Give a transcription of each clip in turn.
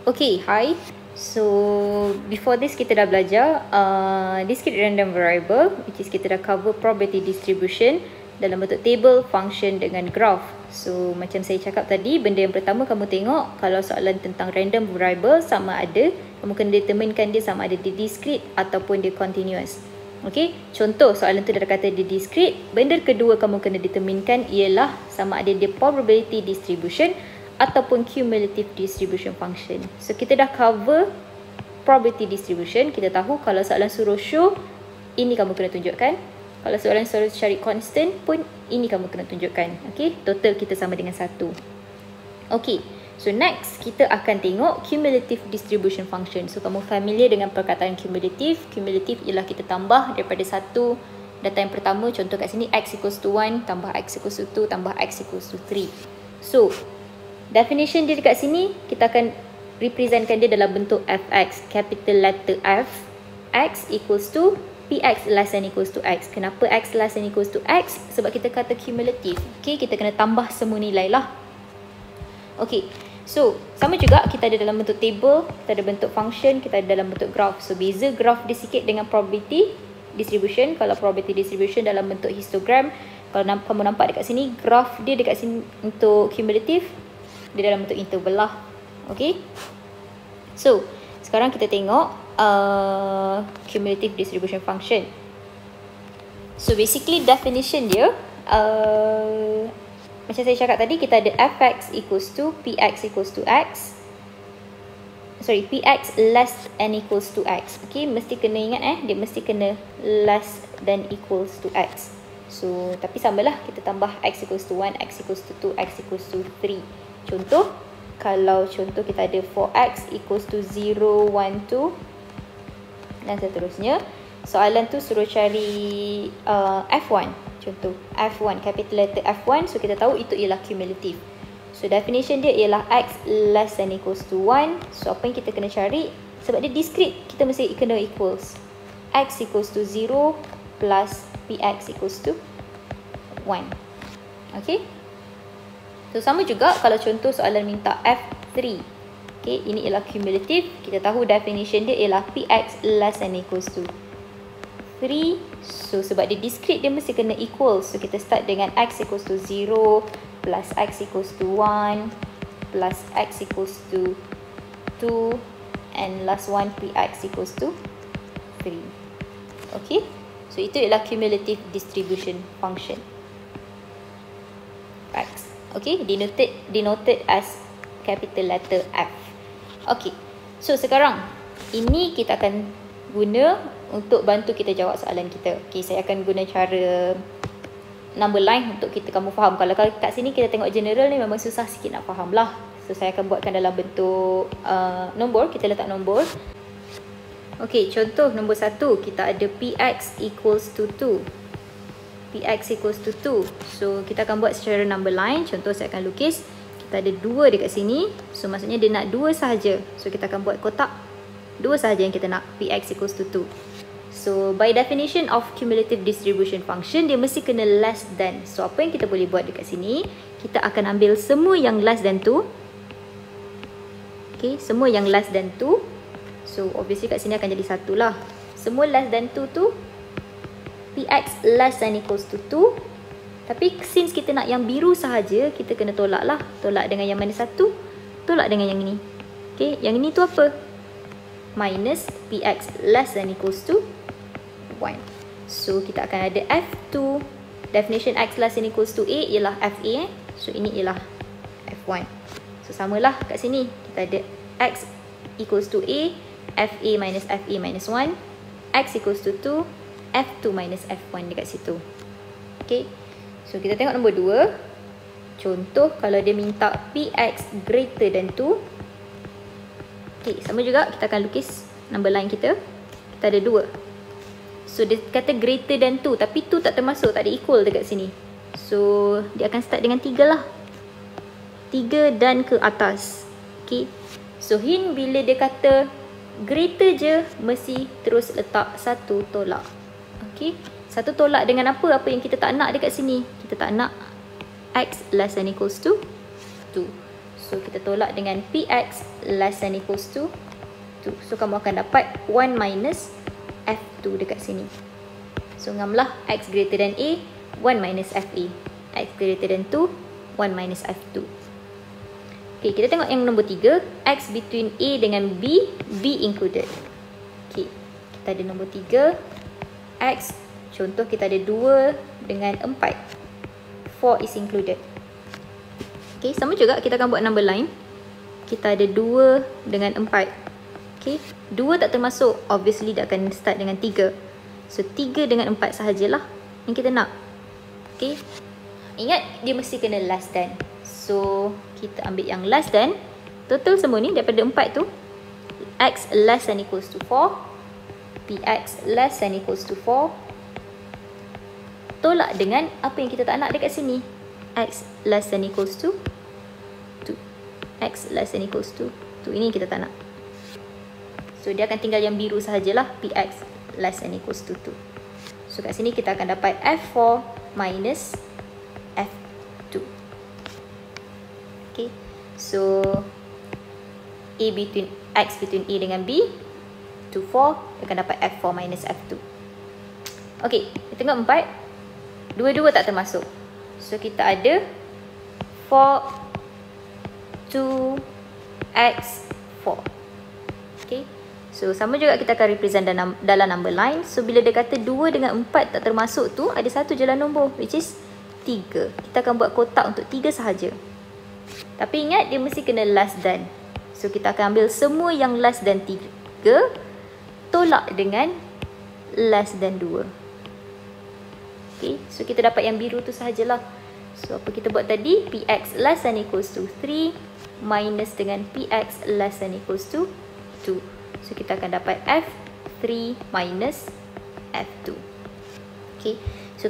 Okay, hi. So, before this kita dah belajar discrete random variable, which is kita dah cover probability distribution dalam bentuk table, function dengan graph. So, macam saya cakap tadi, benda yang pertama kamu tengok kalau soalan tentang random variable sama ada, kamu kena determinekan dia sama ada dia discrete ataupun dia continuous. Okay, contoh soalan tu dah kata dia discrete. Benda kedua kamu kena determinekan ialah sama ada dia probability distribution ataupun cumulative distribution function. So kita dah cover probability distribution. Kita tahu kalau soalan suruh show, ini kamu kena tunjukkan. Kalau soalan suruh cari constant pun, ini kamu kena tunjukkan. Okay, total kita sama dengan 1. Okay, so next kita akan tengok cumulative distribution function. So kamu familiar dengan perkataan cumulative. Cumulative ialah kita tambah daripada satu data yang pertama. Contoh kat sini x equals to 1 tambah x equals to 2 tambah x equals to 3. So definition dia dekat sini, kita akan representkan dia dalam bentuk fx, capital letter F. X equals to px less than equals to x. Kenapa x less than equals to x? Sebab kita kata cumulative. Okay, kita kena tambah semua nilai lah. Okay, so sama juga kita ada dalam bentuk table, kita ada bentuk function, kita ada dalam bentuk graph. So beza graph dia sikit dengan probability distribution. Kalau probability distribution dalam bentuk histogram, kalau kamu nampak dekat sini, graph dia dekat sini untuk cumulative, dia dalam bentuk interval lah. Okay, so sekarang kita tengok cumulative distribution function. So basically definition dia macam saya cakap tadi, kita ada fx equals to px equals to x. Sorry, px less than equals to x. Okay, mesti kena ingat dia mesti kena less than equals to x. So tapi samalah, kita tambah x equals to 1, x equals to 2, x equals to 3. Contoh, kalau contoh kita ada 4x equals to 0, 1, 2 dan seterusnya. Soalan tu suruh cari F1. Contoh, F1, capital letter F1. So kita tahu itu ialah cumulative. So definition dia ialah x less than equals to 1. So apa yang kita kena cari? Sebab dia discrete, kita mesti kena equals x equals to 0 plus px equals to 1. Okay, so sama juga kalau contoh soalan minta F3. Okay, ini ialah cumulative. Kita tahu definition dia ialah px less than equals to 3. So sebab dia discrete, dia mesti kena equal. So kita start dengan x equals to 0 plus x equals to 1 plus x equals to 2 and last one px equals to 3. Okay, so itu ialah cumulative distribution function x. Okay, denoted as capital letter F. Okay, so sekarang ini kita akan guna untuk bantu kita jawab soalan kita. Okay, saya akan guna cara number line untuk kamu faham. Kalau kat sini kita tengok general ni memang susah sikit nak faham lah. So saya akan buatkan dalam bentuk nombor. Kita letak nombor. Okay, contoh nombor 1, kita ada px equals to 2. px equals to 2. So kita akan buat secara number line. Contoh saya akan lukis, kita ada 2 dekat sini. So maksudnya dia nak 2 sahaja. So kita akan buat kotak 2 sahaja yang kita nak, px equals to 2. So by definition of cumulative distribution function, dia mesti kena less than. So apa yang kita boleh buat dekat sini, kita akan ambil semua yang less than 2. Okay, semua yang less than 2. So obviously kat sini akan jadi 1 lah. Semua less than 2 tu px less than equals to 2. Tapi since kita nak yang biru sahaja, kita kena tolak lah. Tolak dengan yang mana satu? Tolak dengan yang ini. Okay, yang ini tu apa? Minus px less than equals to 1. So kita akan ada F2. Definition x less than equals to A ialah FA. So ini ialah F1. So samalah kat sini. Kita ada x equals to A, FA minus FA minus 1. X equals to 2, F2 minus F1 dekat situ. Okay, so kita tengok nombor 2. Contoh kalau dia minta px greater than 2. Okay, sama juga kita akan lukis number line kita. Kita ada 2. So dia kata greater than 2, tapi 2 tak termasuk, tak ada equal dekat sini. So dia akan start dengan 3 lah. 3 dan ke atas. Okay, so hint bila dia kata greater je, mesti terus letak satu tolak. Okay, satu tolak dengan apa? Apa yang kita tak nak dekat sini. Kita tak nak x less than equals to 2. So kita tolak dengan Px less than equals to 2. So kamu akan dapat 1 minus F2 dekat sini. So ngamlah X greater than A, 1 minus FA. X greater than 2, 1 minus F2. Okay, kita tengok yang nombor 3. X between A dengan B, B included. Okay, kita ada nombor 3. X, contoh kita ada 2 dengan 4. 4 is included. Okay, sama juga kita akan buat number line. Kita ada 2 dengan 4. Okay, 2 tak termasuk, obviously dia akan start dengan 3. So 3 dengan 4 sahajalah yang kita nak. Okay, ingat dia mesti kena less than. So kita ambil yang less than. Total semua ni daripada 4 tu, X less than equals to 4, Px less than equals to 4, tolak dengan apa yang kita tak nak dekat sini, X less than equals to 2. X less than equals to 2. Ini kita tak nak. So dia akan tinggal yang biru sahajalah, Px less than equals to 2. So kat sini kita akan dapat F4 minus F2. Okay, so A between X between A dengan B, 2, 4, akan dapat F4 minus F2. Okay, kita tengok 4. Dua-dua tak termasuk. So kita ada 4 2 X 4. Okay, so sama juga kita akan represent dalam number line. So bila dia kata 2 dengan 4 tak termasuk tu, ada satu jalan nombor, which is 3. Kita akan buat kotak untuk 3 sahaja. Tapi ingat dia mesti kena less than. So kita akan ambil semua yang less than 3, tolak dengan less than 2. Okay, so kita dapat yang biru tu sahajalah. So apa kita buat tadi, Px less than equals to 3 minus dengan Px less than equals to 2. So kita akan dapat F3 minus F2. Okay, so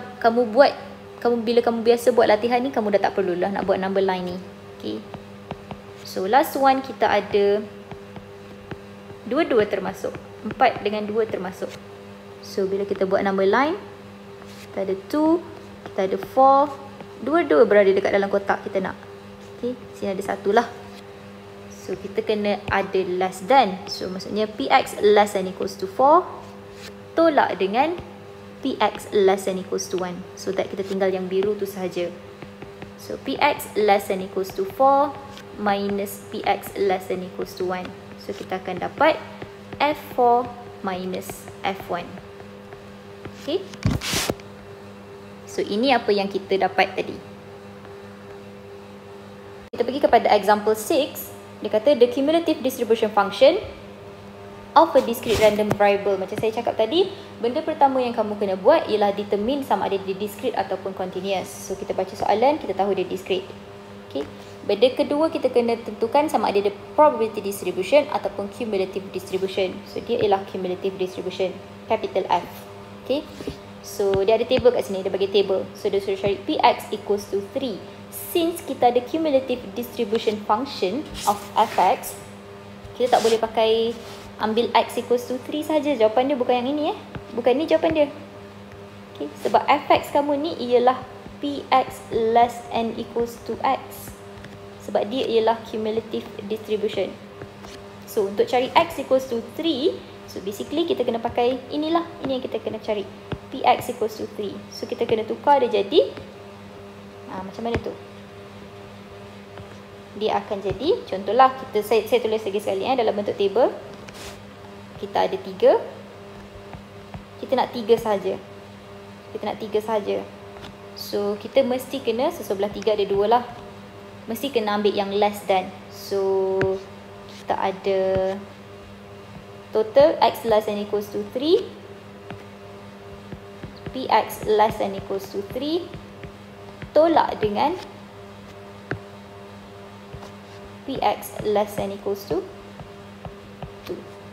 bila kamu biasa buat latihan ni, kamu dah tak perlulah nak buat number line ni. Okay, so last one kita ada 2 termasuk, 4 dengan 2 termasuk. So bila kita buat number line, kita ada 2, kita ada 4, 2 berada dekat dalam kotak kita nak. Okay, sini ada satu lah. So kita kena ada less than. So maksudnya Px less than equals to 4, tolak dengan Px less than equals to 1. So that kita tinggal yang biru tu sahaja. So Px less than equals to 4 minus Px less than equals to 1. So kita akan dapat F4 minus F1. Okay, so ini apa yang kita dapat tadi. Kita pergi kepada example 6. Dia kata the cumulative distribution function of a discrete random variable. Macam saya cakap tadi, benda pertama yang kamu kena buat ialah determine sama ada dia discrete ataupun continuous. So kita baca soalan, kita tahu dia discrete. Okay, benda kedua kita kena tentukan sama ada dia probability distribution ataupun cumulative distribution. So dia ialah cumulative distribution, capital F. Okay, so dia ada table kat sini, dia bagi table. So dia suruh cari Px equals to 3. Since kita ada cumulative distribution function of fx, kita tak boleh pakai ambil x equals to 3 saja. Jawapan dia bukan yang ini bukan ni jawapan dia. Okay, sebab fx kamu ni ialah Px less than equals to x. Sebab dia ialah cumulative distribution. So untuk cari x equals to 3, so basically kita kena pakai inilah, ini yang kita kena cari, Px equals to 3. So kita kena tukar dia jadi macam mana tu? Dia akan jadi, contohlah saya tulis lagi sekali dalam bentuk table. Kita ada 3. Kita nak 3 sahaja. Kita nak 3 sahaja. So kita mesti kena, sebelah 3 ada 2 lah. Mesti kena ambil yang less than. So kita ada total x less than equals to 3, Px less than equals to 3, tolak dengan Px less than equals to 2.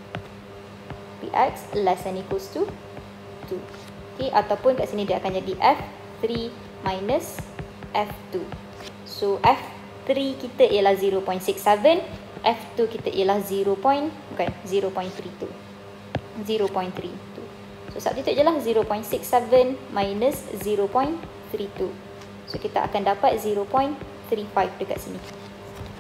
Px less than equals to 2. Okay, ataupun kat sini dia akan jadi F3 minus F2. So F3 kita ialah 0.67, F2 kita ialah 0.32. 0.32. So substitute je lah 0.67 minus 0.32. So kita akan dapat 0.35 dekat sini.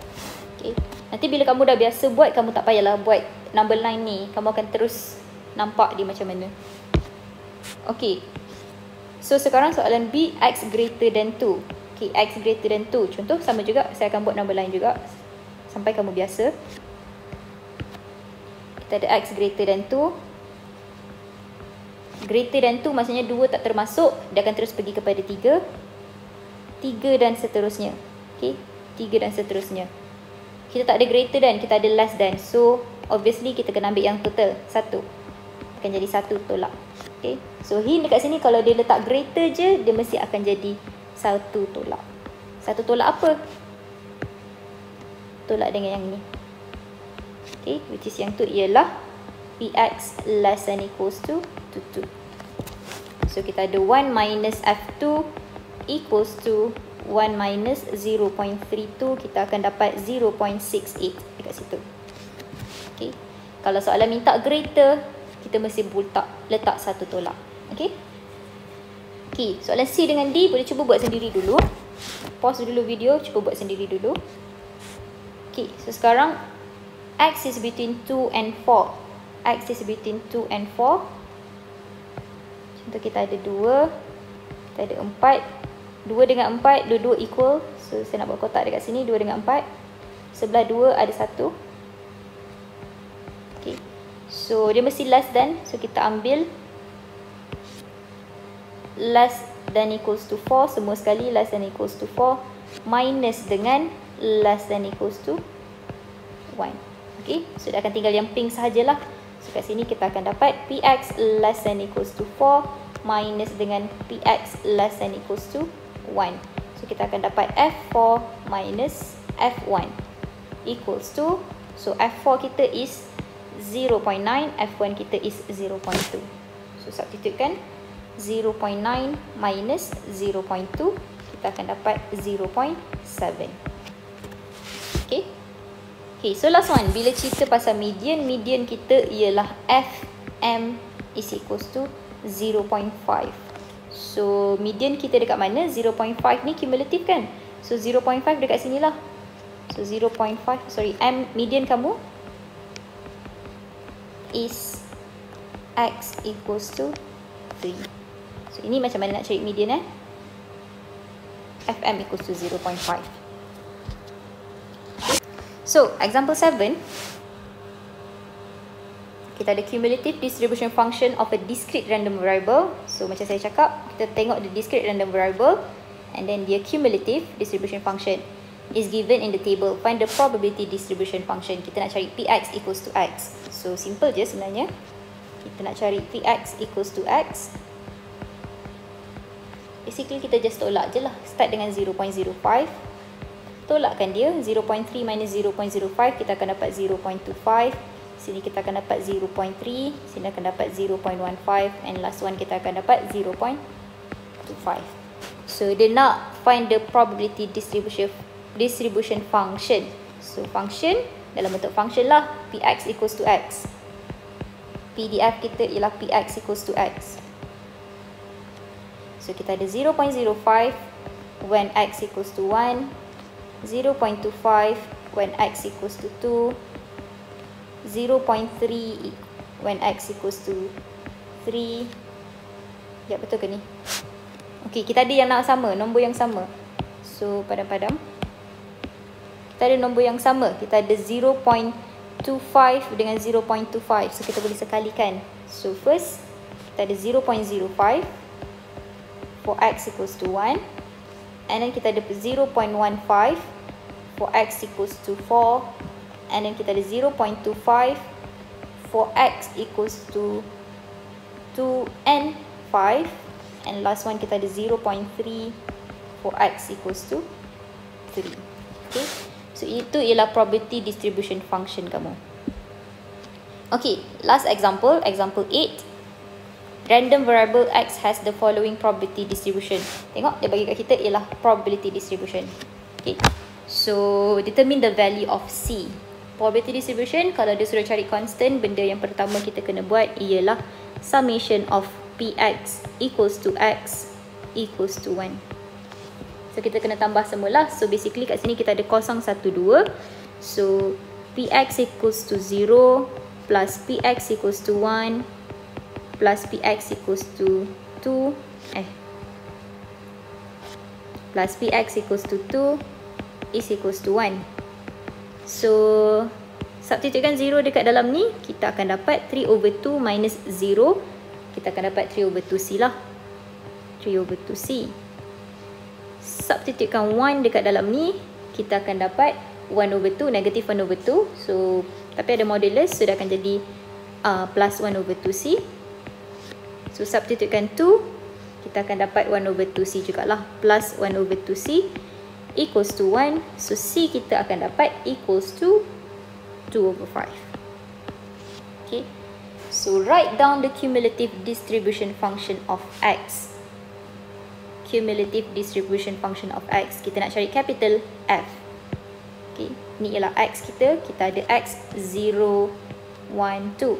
Okay. Nanti bila kamu dah biasa buat, kamu tak payahlah buat number line ni. Kamu akan terus nampak dia macam mana. Okay. So sekarang soalan B, X greater than 2. Okay, X greater than 2. Contoh sama juga, saya akan buat number line juga sampai kamu biasa. Kita ada X greater than 2. Greater than 2 maksudnya 2 tak termasuk, dia akan terus pergi kepada 3. 3 dan seterusnya. Okay, 3 dan seterusnya. Kita tak ada greater than, kita ada less than. So obviously kita kena ambil yang total 1. Akan jadi 1 tolak. Okay, so hint dekat sini kalau dia letak greater je, dia mesti akan jadi 1 tolak. 1 tolak apa? Tolak dengan yang ni. Okay, which is yang tu ialah Px less than equals to 2. So kita ada 1 minus F2 equals to 1 minus 0.32. Kita akan dapat 0.68 dekat situ. Okay, kalau soalan minta greater, kita mesti letak 1 tolak. Okay. Okay, soalan C dengan D boleh cuba buat sendiri dulu. Pause dulu video, cuba buat sendiri dulu. Okay, so sekarang X is between 2 and 4. X is between 2 and 4. Contoh kita ada 2. Kita ada 4. 2 dengan 4, dua-dua equal. So saya nak buat kotak dekat sini, 2 dengan 4. Sebelah 2 ada 1. Okay, so dia mesti less than. So kita ambil less than equals to 4. Semua sekali less than equals to 4. Minus dengan less than equals to 1. Okay, so dia akan tinggal yang pink sahajalah. So kat sini kita akan dapat Px less than equals to 4 minus dengan Px less than equals to 1. So kita akan dapat F4 minus F1 equals to, so F4 kita is 0.9, F1 kita is 0.2. So substitute kan, 0.9 minus 0.2, kita akan dapat 0.7. Okay. Okay, so last one, bila cerita pasal median, median kita ialah Fm is equals to 0.5. So median kita dekat mana? 0.5 ni cumulative kan? So 0.5 dekat sini lah. So 0.5, sorry, M median kamu is X equals to 3. So ini macam mana nak cari median Fm equals to 0.5. So example 7, kita ada cumulative distribution function of a discrete random variable. So macam saya cakap, kita tengok the discrete random variable and then the cumulative distribution function is given in the table. Find the probability distribution function. Kita nak cari Px equals to X. So simple je sebenarnya. Kita nak cari Px equals to X. Basically kita just tolak je lah. Start dengan 0.05. Tolakkan dia. 0.3 minus 0.05, kita akan dapat 0.25. Sini kita akan dapat 0.3. Sini akan dapat 0.15. And last one kita akan dapat 0.25. So dia nak find the probability distribution function. So function dalam bentuk function lah. Px equals to X. PDF kita ialah Px equals to X. So kita ada 0.05 when X equals to 1. 0.25 when X equals to 2. 0.3 when X equals to 3. Ya, betul ke ni? Okay, kita ada yang nak sama, nombor yang sama. So padam-padam, kita ada nombor yang sama. Kita ada 0.25 dengan 0.25. So kita boleh sekalikan. So first kita ada 0.05 for X equals to 1. And then kita ada 0.15 for X equals to 4. And then kita ada 0.25 for X equals to 2 and 5. And last one kita ada 0.3 for X equals to 3. Okay, so itu ialah probability distribution function kamu. Okay, last example, example 8. Random variable X has the following probability distribution. Tengok, dia bagi kat kita ialah probability distribution. Okay, so determine the value of C. Probability distribution, kalau dia suruh cari constant, benda yang pertama kita kena buat ialah summation of Px equals to X equals to 1. So kita kena tambah semula. So basically kat sini kita ada 0, 1, 2. So Px equals to 0 plus Px equals to 1 plus Px equals to 2 plus Px equals to 2 is equals to 1. So substitutekan 0 dekat dalam ni, kita akan dapat 3 over 2 minus 0. Kita akan dapat 3 over 2c lah. 3 over 2c. Substitutekan 1 dekat dalam ni, kita akan dapat 1 over 2, negative 1 over 2. So tapi ada modulus, so dia akan jadi plus 1 over 2c. So substitutekan 2, kita akan dapat 1 over 2c jugalah, plus 1 over 2c equals to 1. So c kita akan dapat equals to 2 over 5. Okay, so write down the cumulative distribution function of x. Cumulative distribution function of x, kita nak cari capital F. Okay, ni ialah x kita ada x 0, 1, 2.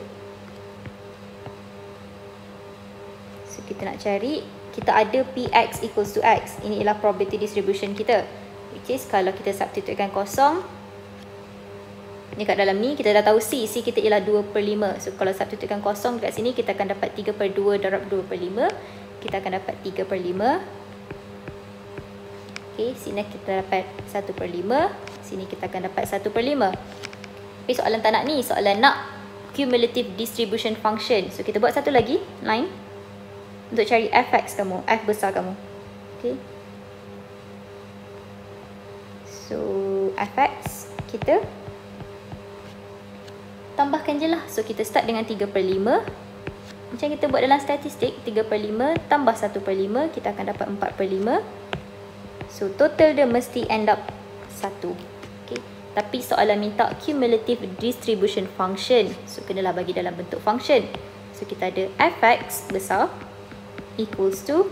So kita nak cari, kita ada Px equals to x. Ini ialah probability distribution kita, which is kalau kita substitutekan kosong dekat dalam ni, kita dah tahu c kita ialah 2/5. So kalau substitutekan kosong dekat sini, kita akan dapat 3/2 darab 2/5. Kita akan dapat 3/5. Okay, sini kita dapat 1/5. Sini kita akan dapat 1/5. Tapi soalan tak nak ni, soalan nak cumulative distribution function. So kita buat satu lagi line untuk cari fx kamu, f besar kamu. Okay, so fx kita tambahkan je lah. So kita start dengan 3/5. Macam kita buat dalam statistik, 3/5 tambah 1/5, kita akan dapat 4/5. So total dia mesti end up 1. Okay, tapi soalan minta cumulative distribution function, so kenalah bagi dalam bentuk function. So kita ada fx besar equals to,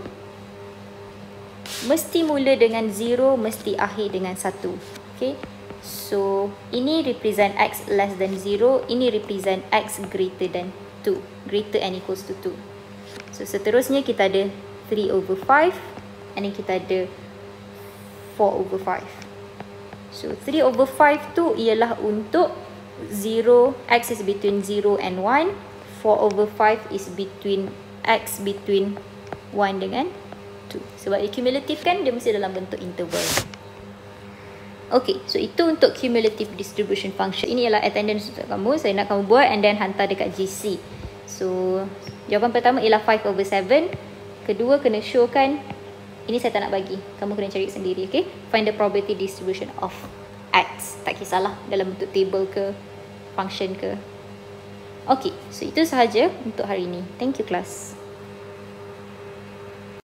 mesti mula dengan 0, mesti akhir dengan 1. Okay, so ini represent x less than 0, ini represent x greater than 2, greater and equals to 2. So seterusnya kita ada 3 over 5, and then kita ada 4 over 5. So 3 over 5 tu ialah untuk 0, x is between 0 and 1. 4 over 5 is between x between 1 dengan 2. Sebab dia cumulative kan, dia mesti dalam bentuk interval. Okay, so itu untuk cumulative distribution function. Ini ialah attendance untuk kamu. Saya nak kamu buat and then hantar dekat GC. So jawapan pertama ialah 5 over 7. Kedua kena showkan, ini saya tak nak bagi, kamu kena cari sendiri. Okay, find the probability distribution of x. Tak kisahlah dalam bentuk table ke, function ke. Okay, so itu sahaja untuk hari ini. Thank you class.